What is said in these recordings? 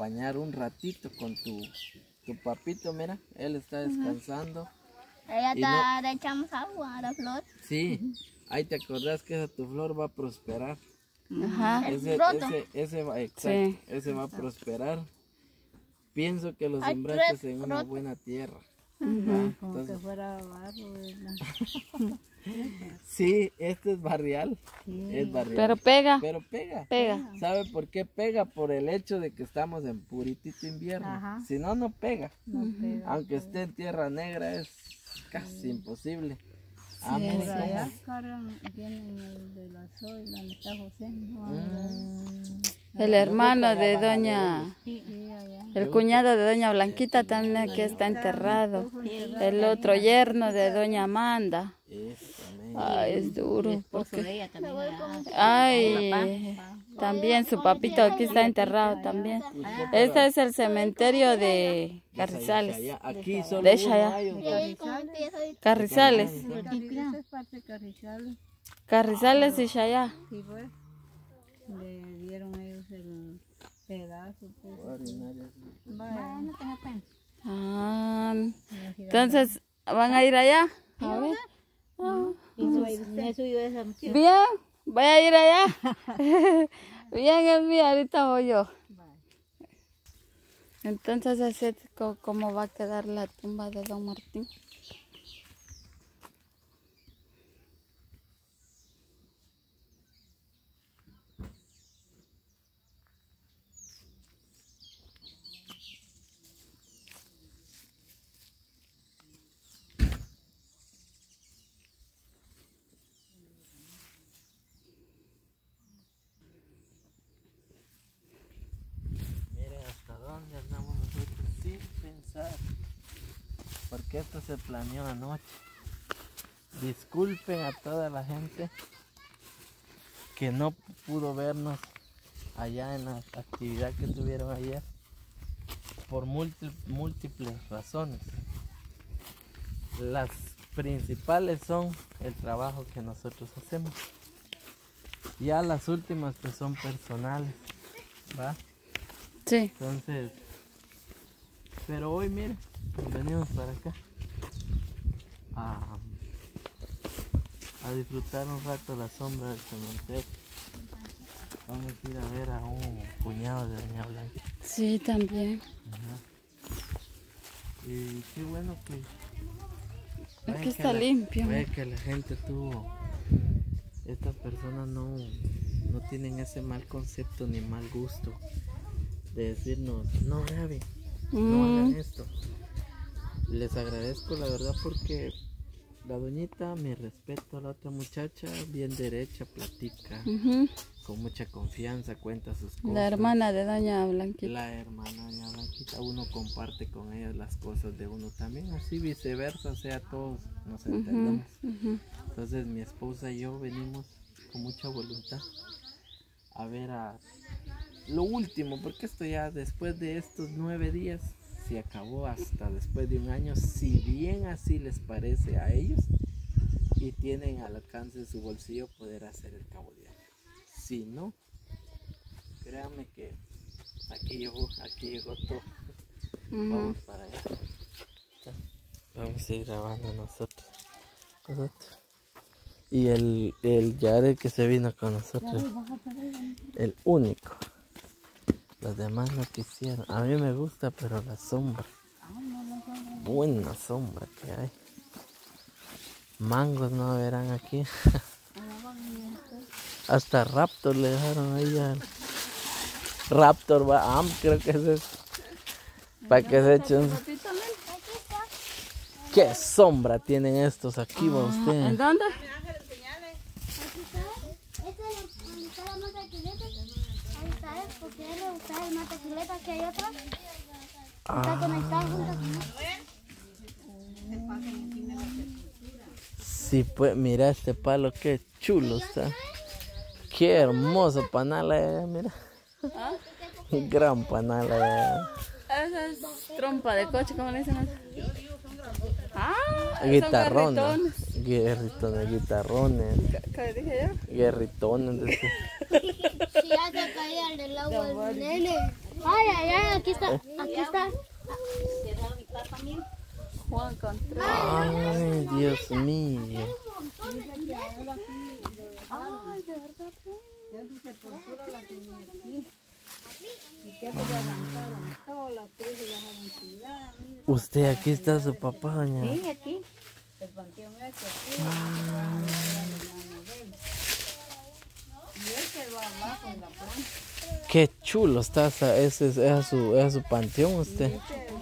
acompañar un ratito con tu papito, mira, él está descansando. Ella está, le echamos agua a la flor. Sí, ahí te acordás que esa tu flor va a prosperar. Ajá. Ese va, exacto, Sí. ese va a prosperar. Pienso que lo sembraste en una buena tierra. Ujú. Como que fuera barro, ¿verdad? Sí, este es barrial. Es barrial. Pero pega. Pero pega. Pega. ¿Sabe por qué pega? Por el hecho de que estamos en puritito invierno. Ajá. Si no, no pega. No pega. Aunque esté en tierra negra es casi imposible. Sí, mire Por cómo- allá cargan, tienen el de la Zoe, donde está José. El hermano de doña, Sí, allá. el cuñado de doña Blanquita también aquí está enterrado. El otro yerno de doña Amanda. Eso, amén. Ay, es duro. Porque... Me voy con Ay, también su papito aquí está enterrado también. Este es el cementerio de Carrizales. Allá, aquí solo De uno Shaya. hay, ¿ok? Carrizales. Esa es parte de Carrizales. Carrizales y Shaya. Sí, pues. Le dieron ellos el pedazo. Pues. Vaya. No tengo pena. Ah, entonces, ¿van a ir allá? A ver. Me subió esa misión. Bien, voy a ir allá. Bien, es mío, ahorita voy yo. Entonces, así es como va a quedar la tumba de don Martín. Miren hasta dónde andamos nosotros sin pensar. Porque esto se planeó anoche. Disculpen a toda la gente que no pudo vernos allá en la actividad que tuvieron ayer por múltiples razones. Las principales son el trabajo que nosotros hacemos. Ya las últimas que son personales, ¿va? Sí. Entonces, pero hoy miren, venimos para acá a disfrutar un rato la sombra del cementerio. Vamos a ir a ver a un cuñado de doña Blanca. Sí, también. Y qué bueno que Aquí está limpio. ve que la gente tuvo, estas personas no tienen ese mal concepto ni mal gusto de decirnos, no graben, no hagan esto. Les agradezco la verdad porque la doñita, mi respeto a la otra muchacha, bien derecha, platica, Ujú. con mucha confianza, cuenta sus cosas. La hermana de doña Blanquita. La hermana doña Blanquita, uno comparte con ellas las cosas de uno también, así viceversa, o sea, todos nos entendemos. Ujú. Entonces mi esposa y yo venimos con mucha voluntad a ver a lo último, porque esto ya después de estos 9 días se acabó hasta después de un año, si bien así les parece a ellos y tienen al alcance de su bolsillo poder hacer el cabo de año. Si no, créanme que aquí llegó todo. Vamos para allá. Vamos a ir grabando nosotros. Y el Yared que se vino con nosotros, el único. Los demás no quisieron. A mí me gusta, pero la sombra. Buena sombra que hay. Mangos no verán aquí. Hasta Raptor le dejaron ahí al Raptor va, creo que es eso. Para que se echen. ¿Qué sombra tienen estos aquí, va usted? ¿En dónde? Porque él le gusta el motocicleta que hay otro. Está conectado junto con Sí, pues mira este palo, qué chulo está. Qué hermoso panal, mira. Gran panal. Esa es trompa de coche, ¿cómo le dicen eso? Ah, Guitarrones. Guitarrones. ¿Qué dije yo? Guerritones. Si ya se caía el del agua del nene. Ay, ay, ay, aquí está, aquí está. Juan Contreras. Ay, Dios mío. Ay, de verdad. Esa sepultura la tenía aquí. Y que se levantaron todas las tres y dejaron tirada. Mira, Usted, aquí está su papá, doña. Sí, aquí. el panteón ese aquí. Era la hermana de él. Y él quedó abajo en la planta. Qué chulo está ese es su panteón, usted.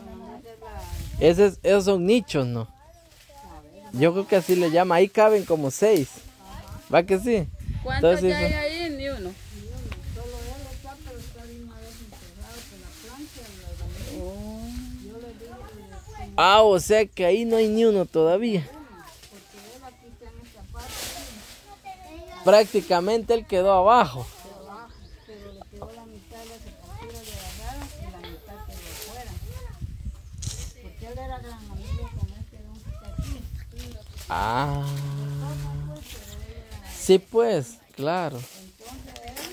Esos son nichos, ¿no? Yo creo que así le llama. Ahí caben como 6. ¿Va que sí? ¿Cuántos Entonces, ya hay ahí? Ni uno. Solo él está, pero está de una vez enterrado con la plancha y la bandera. Yo le dije, Ah, o sea que ahí no hay ni uno todavía. porque él aquí está en esta parte, Prácticamente él quedó abajo. pero le quedó la mitad de la sepultura de agarrada y la mitad quedó afuera. Porque él era gran amigo con este don que está aquí. Ah. Sí, pues, claro. Entonces él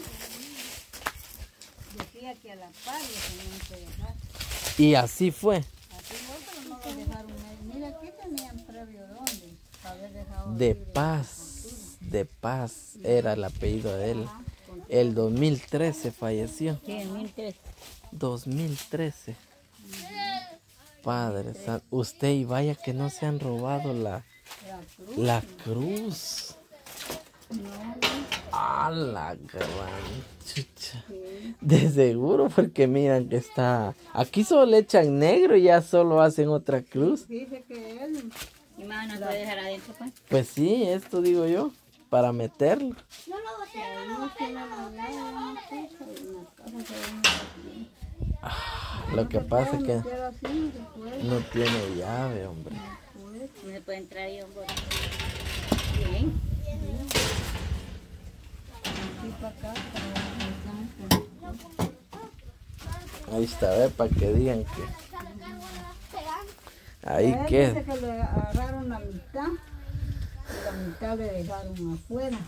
decía que a la par lo tenían que dejar. Y así fue. Así fue, pero no lo dejaron. Mira, aquí tenían previo dónde haber dejado De Paz era el apellido de él. El 2013 falleció. Sí, en 1003. 2013. Padre Santo. Usted y vaya que no se han robado la cruz. A la gran chucha. De seguro, porque miran que está. Aquí solo le echan negro y ya solo hacen otra cruz. Dice que él. ¿Y más no puede dejar adentro, pues? Pues sí, esto digo yo, para meterlo. No lo boté, no lo boté. Lo que pasa es que Pero así, después, no tiene llave, hombre. No se puede entrar ahí, hombre. Bien. aquí para acá, Ahí está, ve, para que digan que. Ahí él queda. dice que le agarraron la mitad y la mitad le dejaron afuera.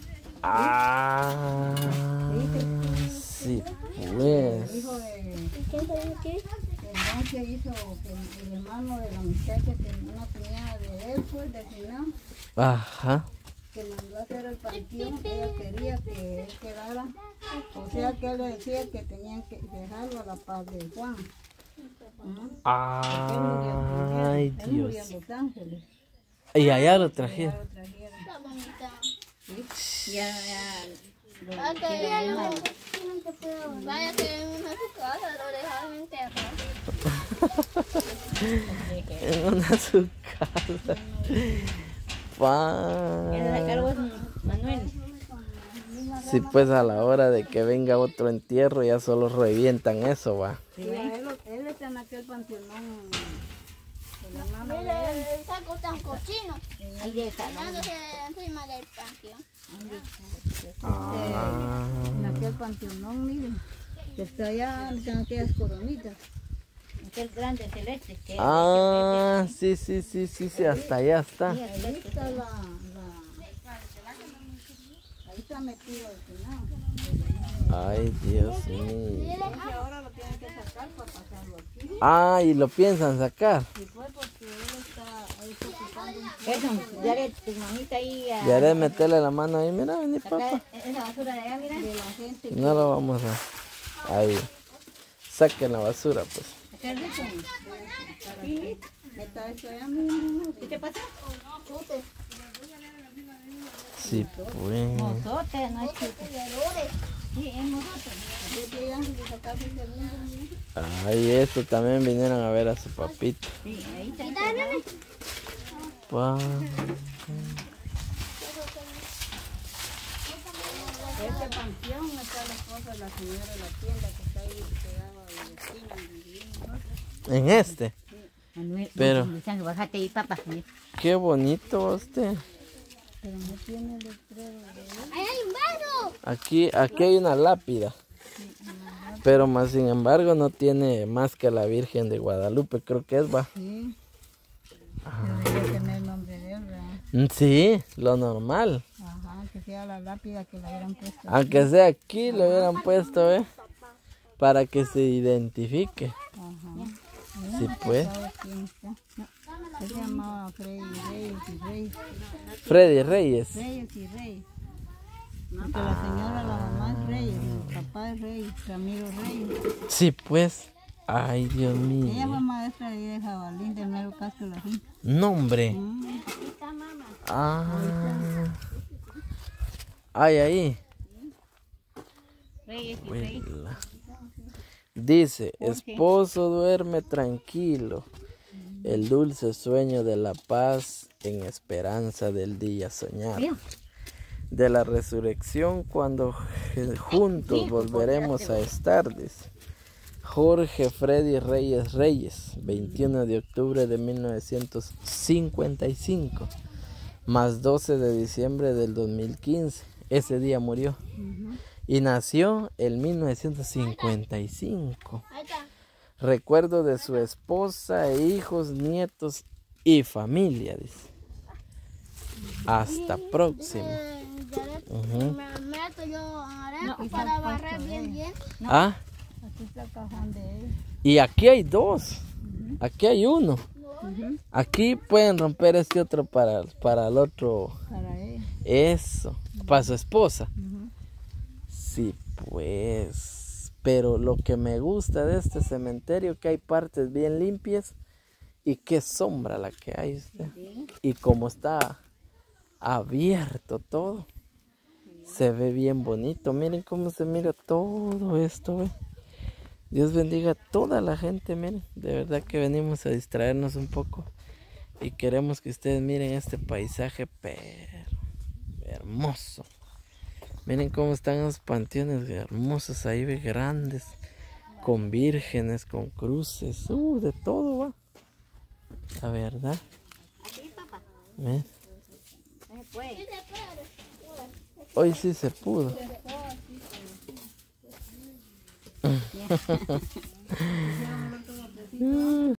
Ah, sí, pues. Hijo de. ¿Quién te dijo qué? El don que hizo, que el hermano de la muchacha que una cuñada de él fue de final, Ajá. que mandó a hacer el panteón, ella quería que él quedara, o sea que él le decía que tenían que dejarlo a la paz de Juan. Porque él murió Ay, primero, él murió Dios. en Los Ángeles, Y allá lo ya trajeron. lo trajeron. Está bonita. Ya, Ah, todavía no se puede. Vaya que en una de sus casas lo dejaron enterrado. En una su casa. la cargo Pa. es Manuel. Sí, pues a la hora de que venga otro entierro ya solo revientan eso, va. Sí, él está en aquel panteón, el hermano de él. Mira, el saco tan cochino. Ahí deja. Dándose encima del panteón. Ah. En aquel panteón, miren, que está allá, están aquellas coronitas. Aquel grande celeste. Que Ah, sí, hasta allá está. Ahí está ahí está metido el final. Ay, Dios mío. Entonces ahora lo tienen que sacar para pasarlo aquí. Ah, y lo piensan sacar. Y fue porque él está ahí ocupando un Eso, dale tu mamita ahí a Ya de meterle la mano ahí, mira, vení papá. sacar esa basura de allá, mira. de la gente. No lo vamos a. Ahí. Saquen la basura, pues. Sacar eso. Está eso allá, miren. ¿Qué te pasa? Sí, pues. Mozote, no es chute. Sí, es mozote. Desde allá de sacarse el segundo, miren. Ay, esto también vinieron a ver a su papito. Sí, ahí está. Pa. Este panteón está la esposa de la señora de la tienda que está ahí pegada a la esquina donde vivimos. En este. Manuel, Pero- bájate ahí, papá. Qué bonito usted. Pero no tiene letrero de él. ¡Ahí hay un vaso! Aquí hay una lápida. Pero más sin embargo no tiene más que la Virgen de Guadalupe, creo que es, va. Sí. Pero debe tener el nombre de él, ¿verdad? Sí, lo normal. Ajá, que sea la lápida que le hubieran puesto. Aunque sea aquí lo hubieran puesto, ¿eh? para que se identifique. Ajá. Sí, pues. ¿Sabe quién está? Él se llamaba Freddy Reyes y Reyes. Freddy Reyes. Reyes y Reyes. Porque la señora, la mamá es Reyes, el papá es Reyes, Ramiro Reyes. Sí, pues. Ay, Dios Ella mío. fue maestra ahí de Jabalín, del mero Castro La Finca. Nombre. Ah. Ay, ahí. Reyes y Huela. Dice, esposo duerme tranquilo, el dulce sueño de la paz en esperanza del día soñado, de la resurrección cuando juntos volveremos a estar, dice. Jorge Freddy Reyes Reyes, 21 de octubre de 1955, más 12 de diciembre del 2015, ese día murió. Y nació en 1955. Recuerdo de su esposa, e hijos, nietos y familia, dice. Hasta próximo. Me meto yo arepa para barrer bien. Ah, aquí está el cajón de él. y aquí hay dos. Aquí hay uno. Aquí pueden romper este otro para el otro. Para él. Eso, para su esposa. Sí, pues, pero lo que me gusta de este cementerio que hay partes bien limpias y qué sombra la que hay, usted. Y como está abierto todo, se ve bien bonito. Miren cómo se mira todo esto, ¿ve? Dios bendiga a toda la gente, miren, de verdad que venimos a distraernos un poco y queremos que ustedes miren este paisaje hermoso. Miren cómo están los panteones hermosos ahí, ve, grandes, con vírgenes, con cruces, de todo va. La verdad. ¿Ven? Hoy sí se pudo.